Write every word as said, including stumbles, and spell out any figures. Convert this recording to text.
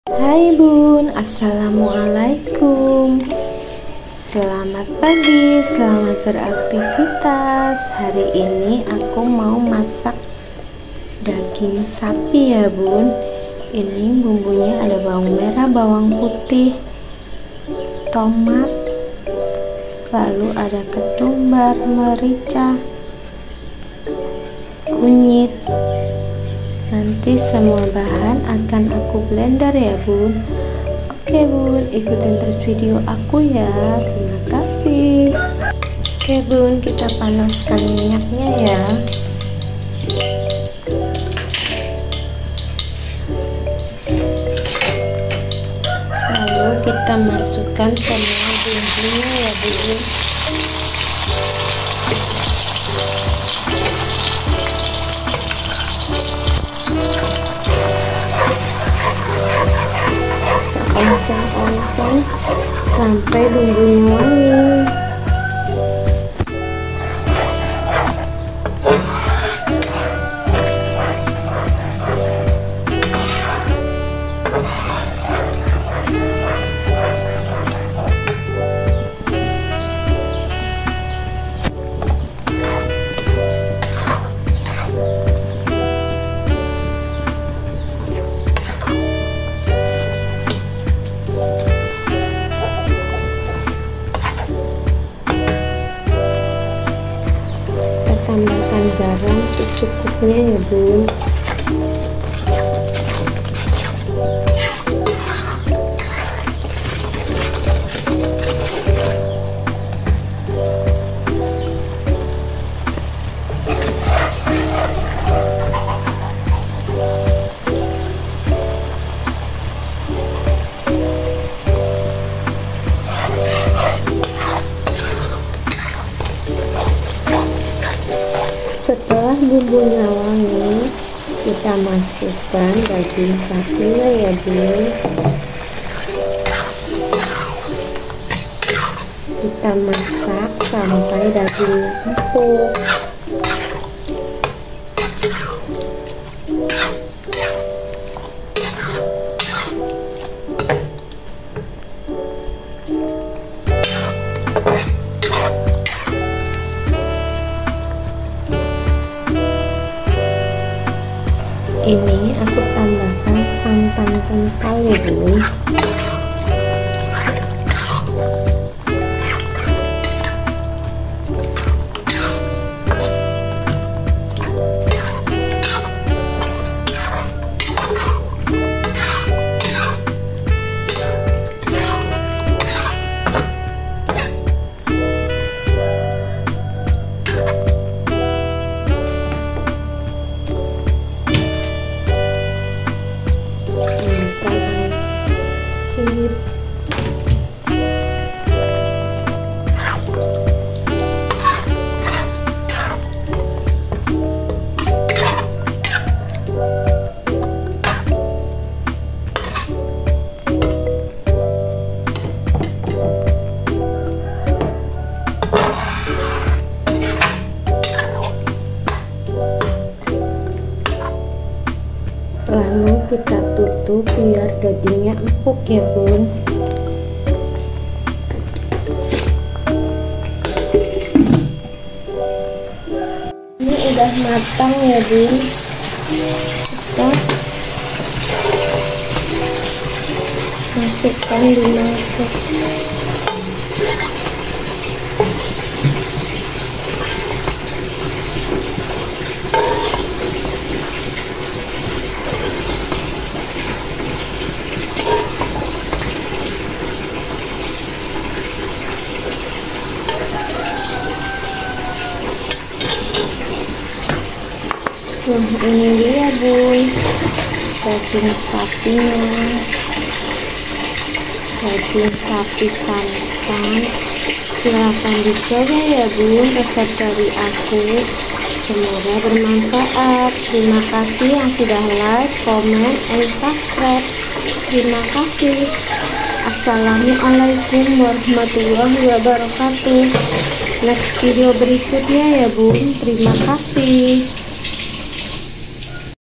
Hai Bun, Assalamualaikum. Selamat pagi, selamat beraktivitas. Hari ini aku mau masak daging sapi ya Bun. Ini bumbunya ada bawang merah, bawang putih, tomat, lalu ada ketumbar, merica, kunyit. Nanti semua bahan akan aku blender ya Bun. Oke Bun, ikutin terus video aku ya. Terima kasih. Oke Bun, kita panaskan minyaknya ya. Lalu kita masukkan semua bumbunya ya Bun. Onceng-onceng sampai bumbunya wangi. Tambahkan garam secukupnya ya Bun. Setelah bumbunya wangi, kita masukkan daging sapinya ya Bun. Kita masak sampai dagingnya empuk. Ini aku tambahkan santan kental ya Bun. Lalu kita tutup biar dagingnya empuk ya Bun. Ini udah matang ya Bun. Kita masukkan di mangkok. Nah ini dia Bun, daging sapinya, daging sapi santan. Silahkan dicoba ya Bun resep dari aku. Semoga bermanfaat. Terima kasih yang sudah like, comment, and subscribe. Terima kasih. Assalamualaikum warahmatullahi wabarakatuh. Next video berikutnya ya Bun. Terima kasih.